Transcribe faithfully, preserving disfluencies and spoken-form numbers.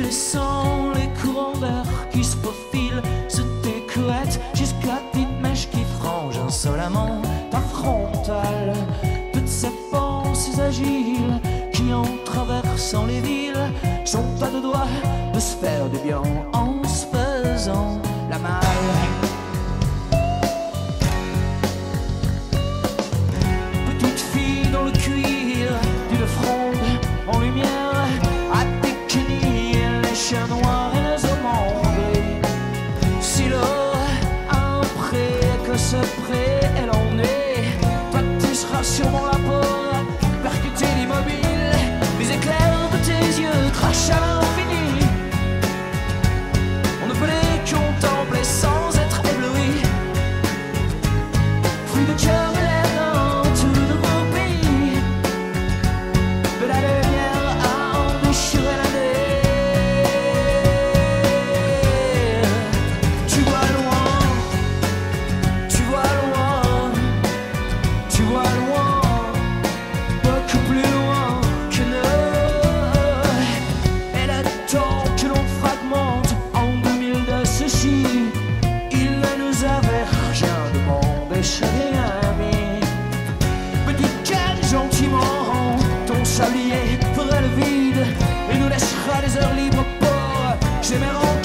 descends les courants d'air qui se faufilent sous tes couettes jusqu'à petite mèche qui frange insolemment ta frontale. Toutes ces pensées agiles qui en traversant les villes sont à deux doigts de se faire du bien en se faisant la malle. Petite fille dans le cuir d'une fronde en lumière à déquenir les chiens noirs et les hommes gris. Si l'eau a un pré que ce pré est l'ennui, toi tu seras sûrement la peau percuté l'immobile, les éclairs de tes yeux crachent à l'infini. On ne peut les contempler sans être ébloui. Fruit de cœur et les reins tout de roupie, de la lumière à en déchirer la nuit. Tu vois loin, tu vois loin, tu vois loin, beaucoup plus loin que nous. Et le temps que l'on fragmente en deux mille de ceci, il ne nous avait rien demandé, chérie amie. Petite canne gentiment, ton sablier fera le vide et nous laissera des heures libres pour j'aimerais